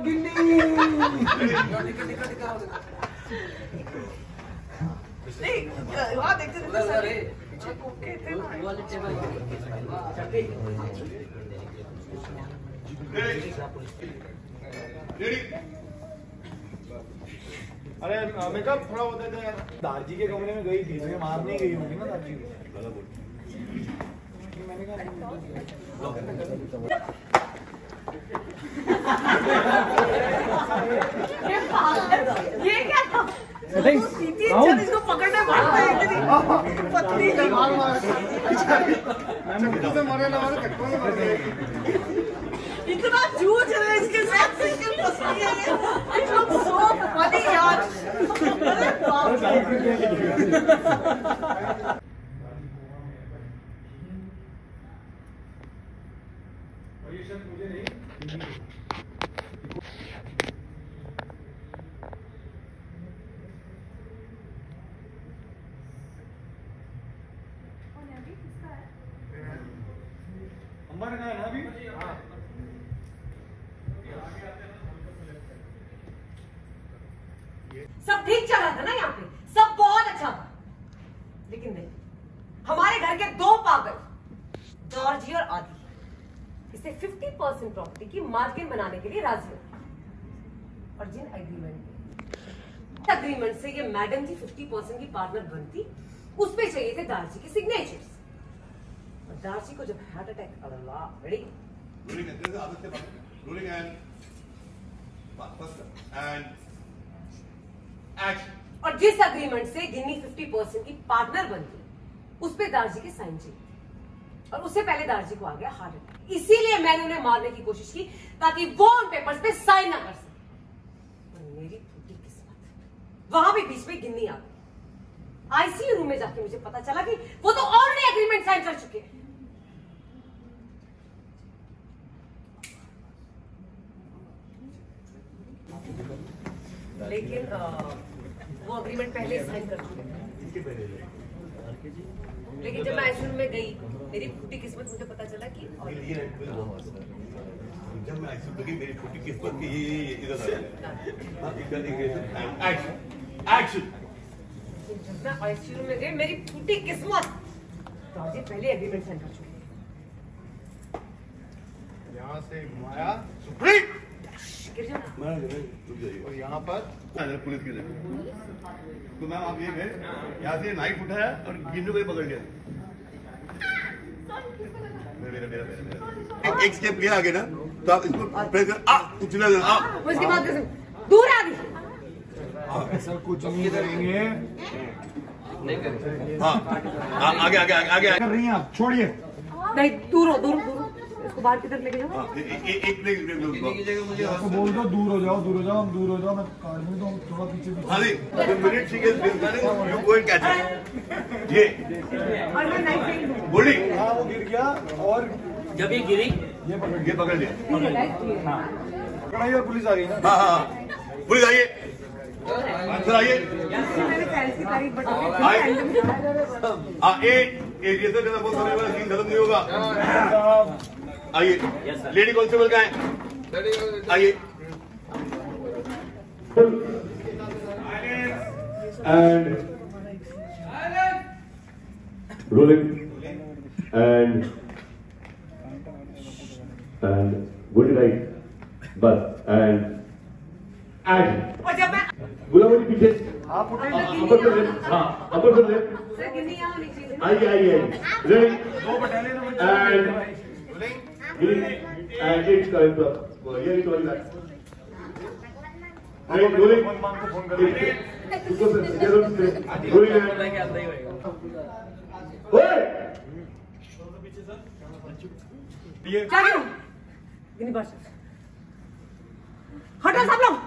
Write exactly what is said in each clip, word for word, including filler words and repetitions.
वहाँ देखते अरे मेकअप थोड़ा होता था यार। दार्जी के कमरे में गई थी, तो मार नहीं गई होगी ना दार्जी को। मैंने कहा ये क्या था? इसको पकड़ने पड़ता है इतनी पतली इतना जूझ रहे इसके साथ यार। मुझे नहीं हमारे कहा है ना अभी। हाँ सब ठीक चल रहा था ना यहाँ पे, सब बहुत अच्छा था। लेकिन नहीं, हमारे घर के दो पागल जॉर्जी और आदि इसे पचास परसेंट प्रॉपर्टी की मार्जिन बनाने के लिए राजी हो। और जिन एग्रीमेंट एग्रीमेंट से ये मैडम जी पचास परसेंट की पार्टनर बनती, उस पे चाहिए थे दार्जी के सिग्नेचर्स। और दार्जी को जब हार्ट अटैक अल्लाह ready rolling and first and action। और जिस एग्रीमेंट से गिन्नी पचास परसेंट की पार्टनर बनती, उस पे दार्जी के साइन चाहिए। और उससे पहले दार्जी को आ गया हार्ट अटैक। इसीलिए मैंने उन्हें मारने की कोशिश की ताकि वो उन पेपर्स पे साइन ना कर सके। और मेरी टूटी किस्मत, वहां भी बीच में गिन्नी आ गई। आईसीयू रूम में जाके मुझे पता चला कि वो तो ऑलरेडी एग्रीमेंट साइन कर चुके हैं। लेकिन आ, वो एग्रीमेंट पहले साइन कर चुके थे। लेकिन जब मैं आईसीयू में गई, मेरी फूटी किस्मत, मुझे पता चला कि जब मैं आईसीयू में गई, मेरी फूटी किस्मत की ये इधर एक्शन एक्शन। जब मैं आईसीयू में गई, मेरी फूटी किस्मत, तो आज पहले एग्रीमेंट साइन कर चुके थे। यहाँ से घुमाया सुप्रीम गिर जाओ। और यहाँ पर पुलिस की जगह तो मैम आप ये गए, यहाँ से नाइफ उठाया और गिन्नू को ही पकड़ लिया। मेरा मेरा मेरा एक, एक स्टेप गया आगे ना, तो आप इसको प्रेस कर आ उछला देना आ। उसके बाद दूर आ गई। ऐसा कुछ नहीं करेंगे। हाँ आगे आगे आगे आगे कर रही हैं आप, छोड़िए। नहीं, दूर हो, दूर दूर इसको बाहर की तरफ लेके जाओ। एक मुझे आपको बोल दो दूर हो जाओ, दूर हो जाओ, हम दूर हो जाओ। मैं काट दूँ तो हम थोड़ा पीछे पीछे। हाँ जी, minute she gets you go and catch it. ये और मैं नाइफ फेंक दूँ। गोली हाँ वो गिर गया और जब ये गिरी ये पकड़ ये पकड़ लिया। पकड़ाई और पुलिस आ गई ना। हाँ हाँ पुलिस आइए, सर आइए। मैंने पहले की तारीफ बता दी। हाँ एक एक ये सर बहुत समय वाला सीन खत्म नहीं होगा। आइए लेडी कांस्टेबल का है, आइए। And rolling and and what did I bus and action। और जब मैं गुलाबी पीछे आप उठे अपर से लेफ्ट, हाँ अपर से लेफ्ट। सर गिन्नी यहाँ होनी चाहिए। आइए आइए आइए रेडी दो बटालियन में and and it's going to here it all that right rolling मान को फोन करेंगे। उसको से zero से rolling and ओए ये क्या करूं? गिन्नी बस हटो सब लोग।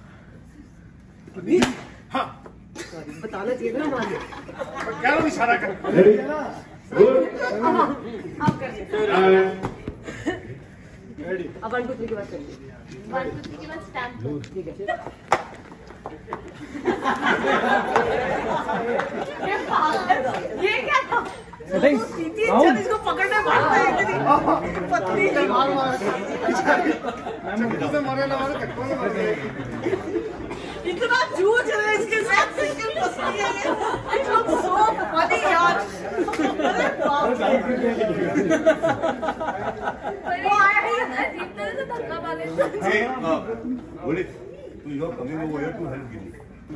हाँ बताना चाहिए ना हमारे। क्या लोग इशारा कर ready roll आप कर सकते हैं। and ready. अब वन टू थ्री के बाद करिए। वन टू थ्री के बाद स्टैम्प। ठीक है। ये पागल, ये क्या था? इसको पकड़ने पड़ता है इतनी पतली मरे ना मारे धक्कों में मर गए। इतना जूझ रहे इसके साथ सिंगल पसली है ये। It looks so funny यार। अरे बाप रे। वो आया है अजीब तरह से धक्का मारे Hey, uh, Rohit, so you are coming over here to help Giri.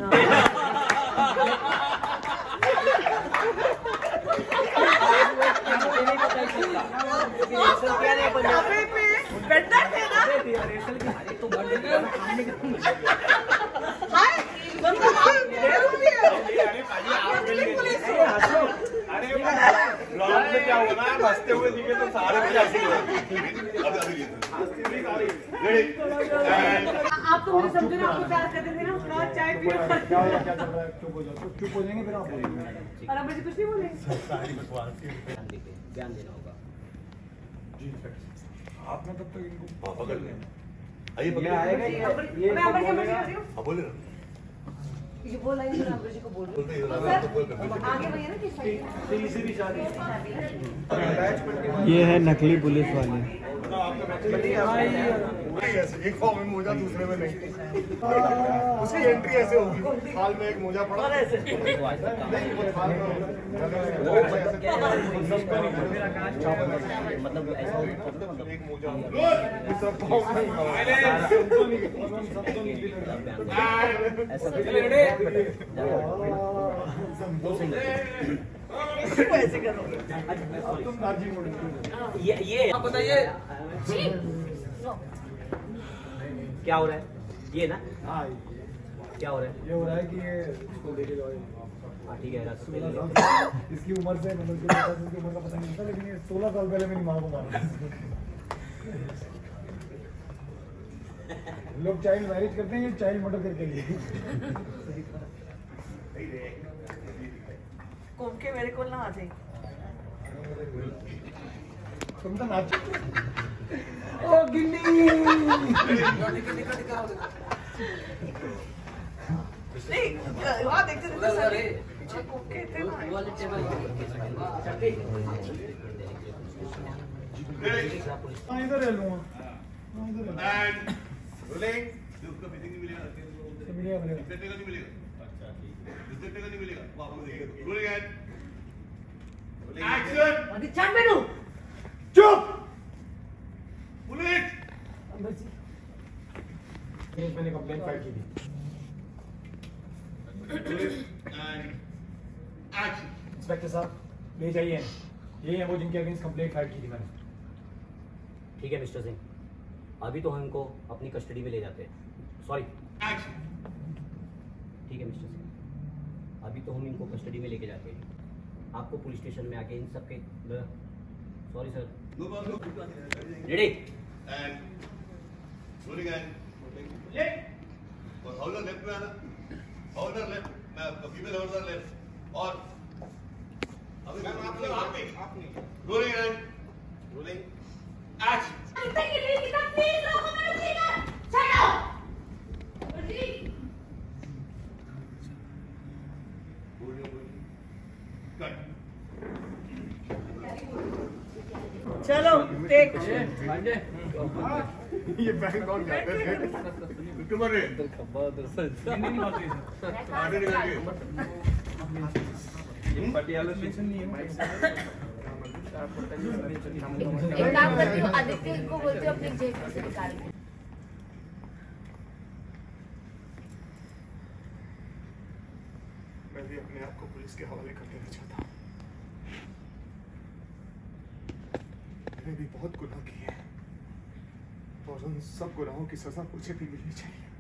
ढाबे पे बेटर थे ना। हाय मतलब आप डेरू भी हो। ग्राउंड में क्या हुआ ना बसते हुए दिखे तो सारे भी ऐसे ही हुए। अभी अभी Ready? And आप तो मुझे समझो ना आपको प्यार करते थे ना थोड़ा चाय पियो। क्या हो क्या चल रहा है चुप हो जाओ चुप हो जाएंगे फिर आप बोलेंगे। और अब मुझे कुछ नहीं बोलेंगे। ध्यान देना होगा। आपने तब तक इनको हाँ, पकड़ लें। आइए पकड़ आएगा लें। ये मैं अमर जी अमर जी कर रही हूँ। हाँ, बोले ना। ये बोल रही हूँ अमर जी को बोल रही बोलते ही हूँ। बोला, सर, तो बोल कर दीजिए। आगे भैया ना किस साइड? तीसरी भी शादी ये है नकली पुलिस वाले। एक फॉर्म में मोजा दूसरे में नहीं उसकी एंट्री ऐसे होगी हाल में एक मोजा पड़ा नहीं वो थाल में मतलब ऐसा एक मोजा सब फॉर्म में सबको नहीं सबको नहीं ऐसा ऐसे करो। तुम नाजी मोड़ ये ये आप बताइए क्या हो रहा है ये ना हाँ क्या हो रहा है ये हो रहा है कि ये इसको लेके जाओ हाँ ठीक है हिरासत में ले लो। इसकी उम्र से मतलब इसकी उम्र का पता नहीं था लेकिन ये सोलह साल पहले मेरी माँ को मारा लोग चाइल्ड मैरिज करते हैं ये चाइल्ड मर्डर करके लिए घूम के मेरे को ना आ जाए। तुम तो नाच ओ गिन्नी नहीं वहाँ देखते देखते सारे पीछे घूम के थे ना। Ready? हाँ इधर ले लूँगा हाँ इधर ले And rolling. ये उसका meeting नहीं मिलेगा। लूँगा मिलेगा मिलेगा Reset का नहीं मिलेगा। अच्छा ठीक है। Reset का नहीं मिलेगा। वापस देखिए। Rolling and action. अभी चढ़ मेनू। चुप Bullet. मैंने कंप्लेंट फाइल की थी Rolling and action. इंस्पेक्टर साहब ले जाइए ये हैं वो जिनके अगेंस्ट कंप्लेंट फाइल की थी मैंने ठीक है मिस्टर सिंह अभी तो हम इनको अपनी कस्टडी में ले जाते हैं सॉरी Action. ठीक है मिस्टर सिंह अभी तो हम इनको कस्टडी में लेके जाते हैं आपको पुलिस स्टेशन में आके इन सबके sorry sir No problem. Ready And rolling and leg. और हौलर लेफ्ट में आना हौलर लेफ्ट मैं फीमेल हौलर लेफ्ट और अभी मैं आप लोग आप नहीं आप नहीं रोलिंग एंड रोलिंग एक्शन कितना के लिए कितना प्लीज लोगों में रुकिएगा चलो जी कट चलो टेक। ये बैंक कौन करते थे कितने बार रे आगे निकल गए पटियाला स्टेशन नहीं है एक काम करती हूँ आदित्य को बोलती हूँ अपनी जेब से निकाल के मैं भी अपने आप को पुलिस के हवाले कर देना चाहता हूँ मैंने भी बहुत गुनाह किए हैं और उन सब गुनाहों की सजा मुझे भी मिलनी चाहिए